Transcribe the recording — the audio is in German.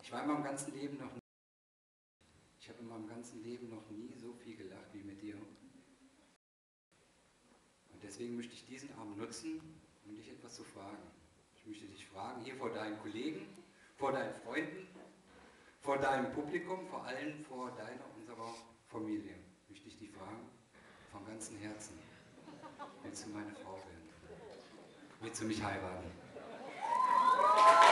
Ich war in meinem ganzen Leben noch nie, ich habe in meinem ganzen Leben noch nie so viel gelacht wie mit dir. Und deswegen möchte ich diesen Abend nutzen, um dich etwas zu fragen. Ich möchte dich fragen, hier vor deinen Kollegen, vor deinen Freunden, vor deinem Publikum, vor allem vor deiner, unserer Familie, möchte ich dich fragen, vom ganzen Herzen, willst du meine Frau werden? Willst du mich heiraten?